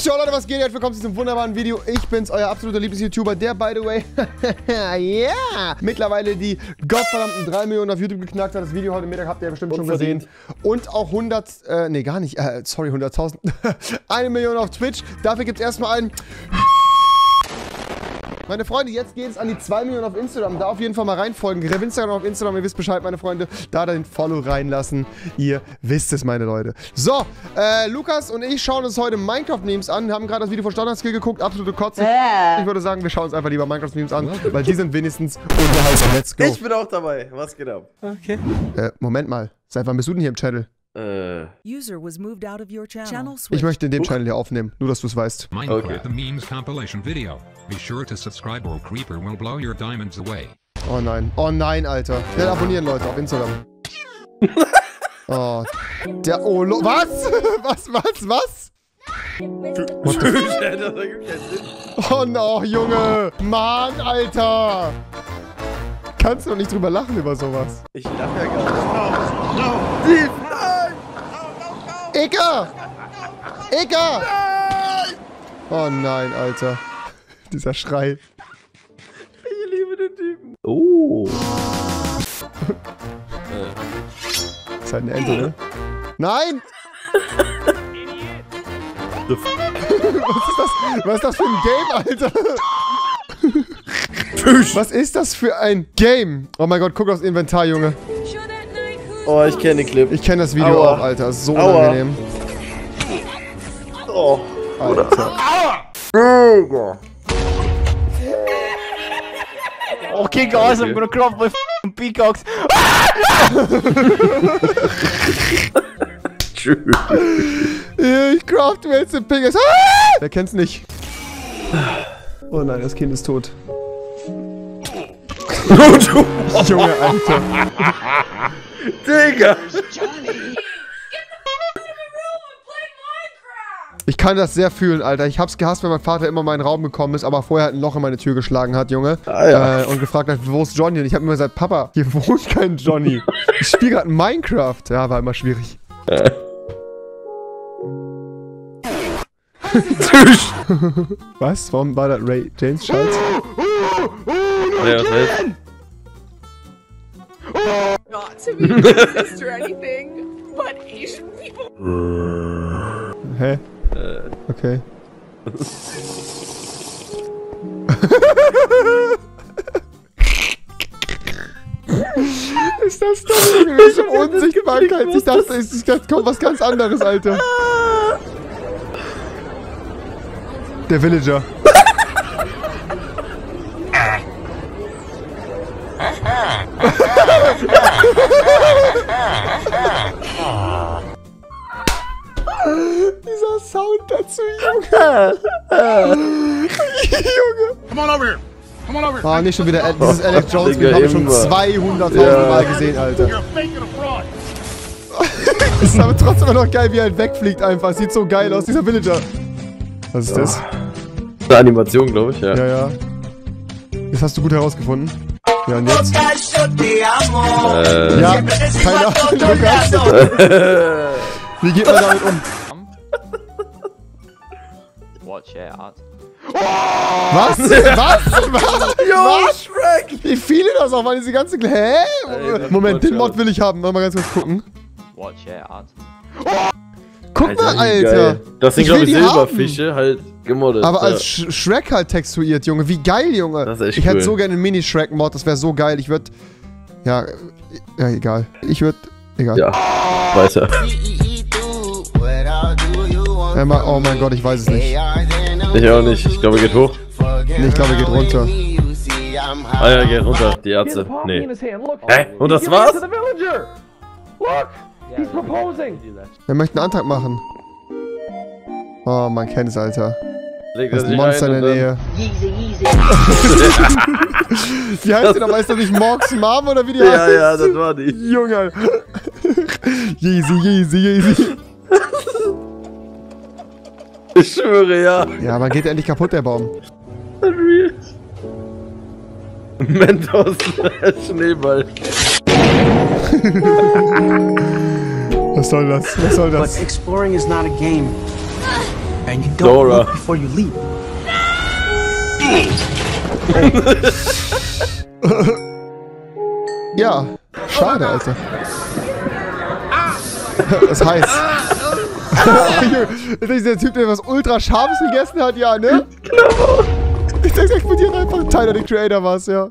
Yo Leute, was geht? Herzlich willkommen zu diesem wunderbaren Video. Ich bin's, euer absoluter Lieblings-YouTuber, der, by the way, mittlerweile die gottverdammten 3 Millionen auf YouTube geknackt hat. Das Video heute Mittag habt ihr ja bestimmt schon gesehen. Und auch 100.000. 1 Million auf Twitch. Dafür gibt's erstmal einen... Meine Freunde, jetzt geht es an die 2 Millionen auf Instagram. Da auf jeden Fall mal reinfolgen. Auf Instagram, auf Instagram, ihr wisst Bescheid, meine Freunde. Da den Follow reinlassen. Ihr wisst es, meine Leute. So, Lukas und ich schauen uns heute Minecraft-Memes an. Wir haben gerade das Video von Standard-Skill geguckt. Absolute Kotze. Ich würde sagen, wir schauen uns einfach lieber Minecraft-Memes an, weil die sind wenigstens unterhaltsam. Let's go. Ich bin auch dabei. Was geht ab? Okay. Moment mal. Seit wann bist du denn hier im Channel? User was moved out of your channel. Ich möchte in dem Channel hier aufnehmen. Nur, dass du es weißt. Minecraft the memes compilation video. Be sure to subscribe or Creeper will blow your diamonds away. Oh nein. Oh nein, Alter. Schnell abonnieren, Leute, auf Instagram. Oh. Was? Was? Oh no, Junge. Mann, Alter. Kannst du doch nicht drüber lachen über sowas. Ich lache ja gar nicht. No. Eka! Eka! Oh nein, Alter. Dieser Schrei. Ich liebe den Typen. Oh. Ist halt eine Ente, ne? Nein! Was ist das für ein Game, Alter? Was ist das für ein Game? Oh mein Gott, guck aufs Inventar, Junge. Oh, ich kenne den Clip. Ich kenne das Video auch, Alter. So unangenehm. Oh. Alter. Digga. Okay, guys, I'm gonna craft my f***ing peacocks. Ich craft mir jetzt den Pegasus. Wer kennt's nicht? Oh nein, das Kind ist tot. Junge, Alter. Digga. Ich kann das sehr fühlen, Alter. Ich hab's gehasst, wenn mein Vater immer in meinen Raum gekommen ist, aber vorher ein Loch in meine Tür geschlagen hat, Junge. Ah, ja. Und gefragt hat, wo ist Johnny? Und ich hab immer gesagt, Papa, hier wohnt kein Johnny. Ich spiele gerade Minecraft. Ja, war immer schwierig. Was? Warum war das Ray James Scheiß? Not to be racist or anything, but Asian people. Hä? Okay. Ist das doch irgendwelche Unsichtbarkeit? Ich dachte, es kommt was ganz anderes, Alter. Der Villager. Dieser Sound dazu, Junge. Junge. Come on over here. Come on over here. Oh, nicht schon wieder dieses Alex Jones. Wir haben schon 200.000 Mal gesehen, Alter. Ist aber trotzdem noch geil, wie er halt wegfliegt einfach. Sieht so geil aus, dieser Villager. Was ist das? Eine Animation, glaube ich, ja. Ja, ja. Das hast du gut herausgefunden. Ja, und jetzt? Ja, keine Ahnung, Lukas. Wie geht man damit um? Watch out. Was? Was? Shrek? Wie viele das auch waren, diese ganze... Hä? Moment, den Mod will ich haben. Mal ganz kurz gucken. Watch out. Guck mal, Alter. Das sind, glaube ich, Silberfische, halt gemoddet. Aber als Shrek halt textuiert, Junge. Wie geil, Junge. Das ist echt ich hätte cool. so gerne einen Mini-Shrek-Mod, das wäre so geil. Ich würde... Ja, egal. Egal. Ja, weiter. Oh mein Gott, ich weiß es nicht. Ich auch nicht. Ich glaube, er geht hoch. Nee, ich glaube, er geht runter. Ah ja, geht runter. Die Ärzte. Nee. Hä? Und das war's? Wir möchten einen Antrag machen. Oh, man kennt es, Alter. Legt Das er ist ein sich Monster ein in der und Nähe. Wie heißt die nochmal? Ist das nicht Morgs Mom oder wie die heißt? Ja, ja, das war die. Junge. Yeezy. Ich schwöre, ja. Ja, man geht endlich kaputt, der Baum. Mentos Schneeball. Was soll das? But exploring is not a game. And you don't Dora. look before you leap. Ja, schade, Alter. Das ist heiß. Ist der Typ, der was ultra Scharfes gegessen hat, ja, ne? Ich sag's, explodiert einfach. Tyler, the Creator war's, ja.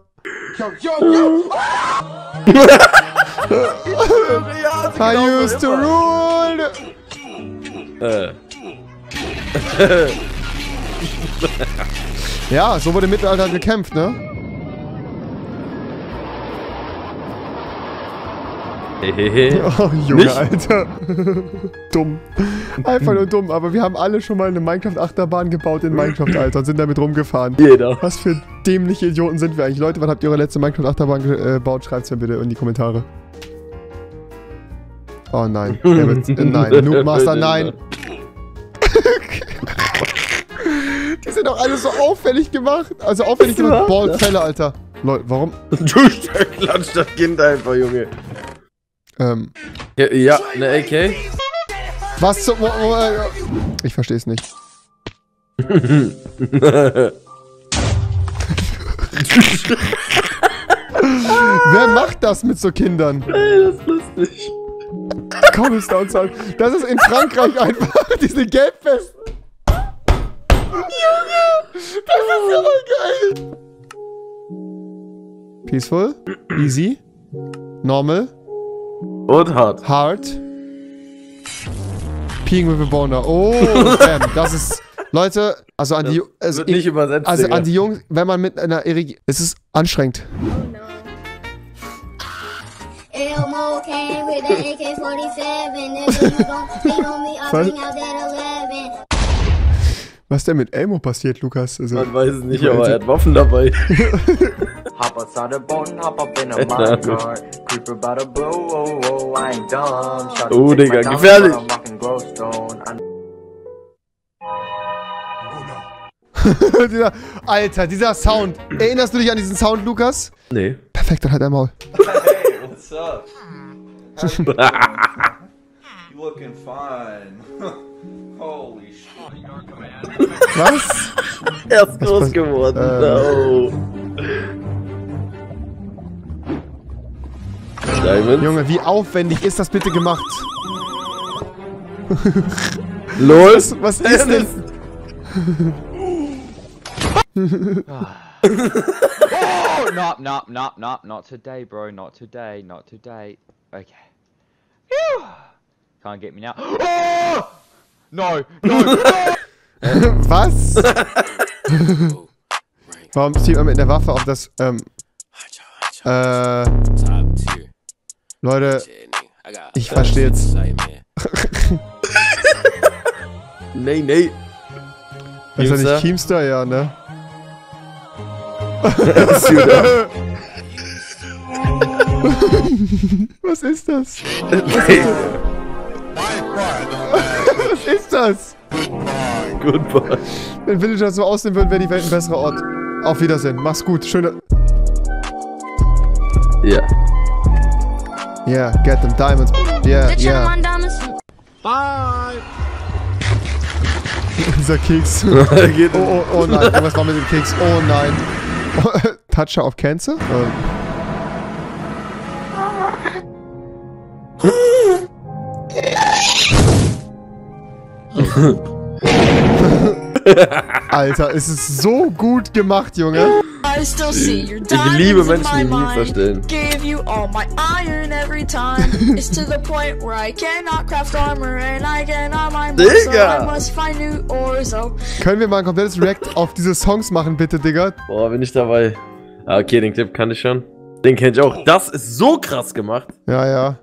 I used to rule. Ja, so wurde im Mittelalter gekämpft, ne? Oh, Junge, nicht? Alter. Dumm. Einfach nur dumm. Aber wir haben alle schon mal eine Minecraft-Achterbahn gebaut in Minecraft, Alter, und sind damit rumgefahren. Jeder. Was für dämliche Idioten sind wir eigentlich? Leute, wann habt ihr eure letzte Minecraft-Achterbahn gebaut? Schreibt's mir bitte in die Kommentare. Oh nein. Nein. Noob Master, nein. Die sind doch alle so auffällig gemacht. Also auffällig gemacht. Ballfälle, Alter. Leute, warum? Du klatscht das Kind einfach, Junge. Ja, ne AK? Was zum... Ich versteh's nicht. Wer macht das mit so Kindern? Ey, das ist lustig. Cobblestone Sound. Das ist in Frankreich einfach diese Gelbwesten. Junge! Das ist ja geil! Peaceful. Easy. Normal. Und hart. Hard. Peeing with a boner. Oh, damn. Das ist... Leute, also an die... Also wird nicht übersetzt, also Digga. an die Jungs, wenn man mit einer... Es ist anstrengend. Was ist denn mit Elmo passiert, Lukas? Also, man weiß es nicht, aber er hat Waffen dabei. Oh, Digga, gefährlich. Alter, dieser Sound. Erinnerst du dich an diesen Sound, Lukas? Nee. Perfekt, dann halt dein Maul. Hey, what's up? You looking fine. Holy shit. Was? Er ist groß geworden. No. Diamond? Junge, wie aufwendig ist das bitte gemacht? LOL? Was ist denn? Oh, not today, bro. Not today. Okay. Phew. Can't get me now. Oh! No. Was? Warum zieht man mit der Waffe auf das, Leute, ich verstehe jetzt. Nee. Ist er nicht Keemstar? Ja, ne? Was ist das? Was ist das? Goodbye. Wenn Villager so aussehen würden, wäre die Welt ein besserer Ort. Auf Wiedersehen. Mach's gut. Schöne... Ja. Yeah, get them diamonds. Yeah. Bye. Dieser Keks. Oh nein. Irgendwas war mit dem Keks. Oh nein. Toucher of Cancer? Alter, es ist so gut gemacht, Junge. Ich liebe Menschen, die Memes erstellen. Digga! Können wir mal ein komplettes React auf diese Songs machen, bitte, Digga? Boah, bin ich dabei. Ah, okay, den Clip kann ich schon. Den kenn ich auch. Das ist so krass gemacht. Ja.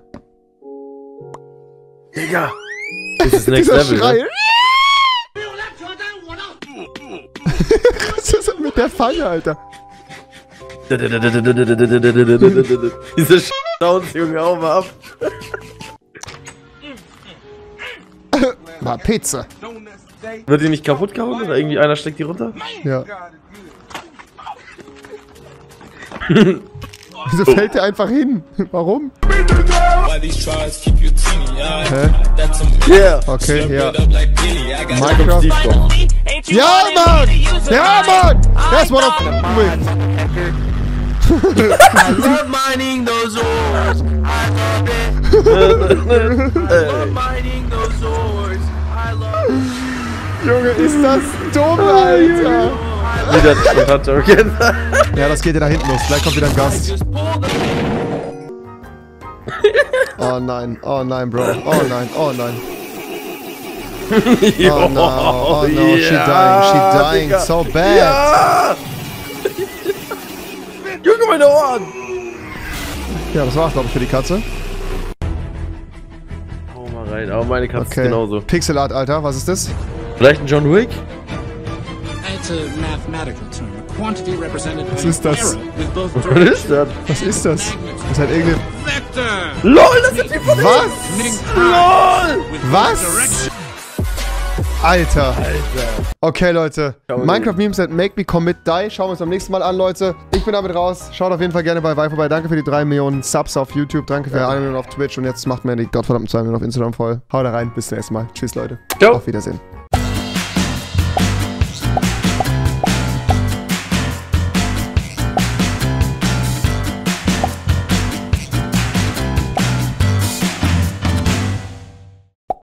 Digga! Das ist Next Level, Schrei. ne? Was ist das mit der Falle, Alter? Diese Sounds, Junge, hau mal ab. Mal Pizza. Wird die nicht kaputt gehauen oder irgendwie einer schlägt die runter? Ja. Wieso fällt der einfach hin? Warum? Yeah. Okay, ja. Minecraft. Ja, Mann! Ja, Mann! That's what I'm with. I love mining those ores. I love it. Mining those ores. I love it. Junge, ist das dumm, Alter! Wieder Token. Ja, das geht ja da hinten los. Gleich kommt wieder ein Gast. Oh nein, Bro. Oh nein, oh nein. Oh no, oh no, she dying Digga. so bad. Ja. Junge, meine Ohren. Ja, das war's, glaube ich, für die Katze. Hau mal rein, aber meine Katze Okay. ist genauso. Pixel Art, Alter, was ist das? Vielleicht ein John Wick? It's a mathematical term. A quantity represented by Was ist das? an arrow with both Was directions. ist das? Was ist das? Das ist halt irgendeine... Vector. LOL, das sind die von Was? Emitting LOL! with Was? both directions. Alter. Okay, Leute. Schau mal. Minecraft-Memes that make me commit die. Schauen wir uns beim nächsten Mal an, Leute. Ich bin damit raus. Schaut auf jeden Fall gerne bei Vi vorbei. Danke für die 3 Millionen Subs auf YouTube. Danke für 1 Million auf Twitch. Und jetzt macht mir die gottverdammten 2 Millionen auf Instagram voll. Haut da rein. Bis zum nächsten Mal. Tschüss, Leute. Ciao. Auf Wiedersehen.